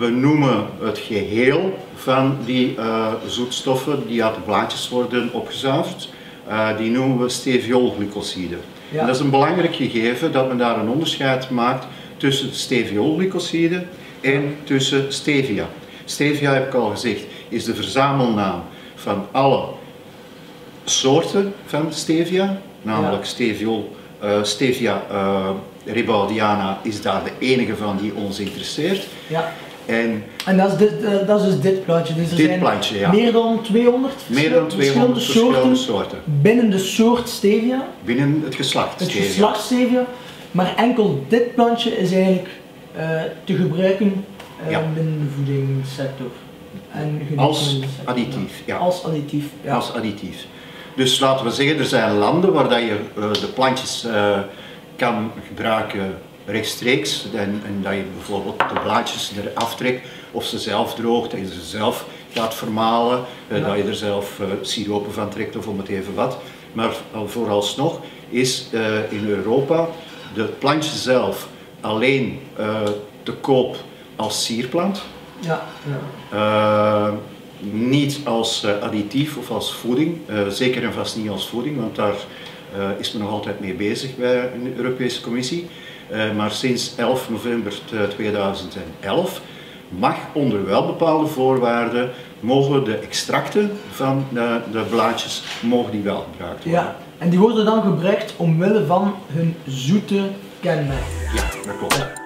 we noemen het geheel van die zoetstoffen die uit de blaadjes worden opgezuiverd, die noemen we steviolglycoside. Ja. En dat is een belangrijk gegeven dat men daar een onderscheid maakt tussen steviolglycoside en tussen stevia. Stevia, heb ik al gezegd, is de verzamelnaam van alle soorten van stevia, namelijk Stevia rebaudiana is daar de enige van die ons interesseert. Ja. En dat is dus dit plantje. Dus er dit zijn plantje, ja. meer dan 200 verschillende soorten binnen de soort stevia. Binnen het geslacht Het stevia. geslacht stevia. Maar enkel dit plantje is eigenlijk te gebruiken binnen de voedingssector. En als additief. Ja. Als additief. Ja. Als additief. Dus laten we zeggen, er zijn landen waar dat je de plantjes kan gebruiken rechtstreeks en dat je bijvoorbeeld de blaadjes eraf trekt of ze zelf droogt, dat je ze zelf gaat vermalen, dat je er zelf siropen van trekt of om het even wat. Maar vooralsnog is in Europa de plantje zelf alleen te koop als sierplant. Ja. Niet als additief of als voeding, zeker en vast niet als voeding, want daar is men nog altijd mee bezig bij de Europese Commissie. Maar sinds 11 november 2011 mag onder wel bepaalde voorwaarden, mogen de extracten van de blaadjes mogen die wel gebruikt worden. Ja, en die worden dan gebruikt omwille van hun zoete kenmerken. Ja, dat klopt.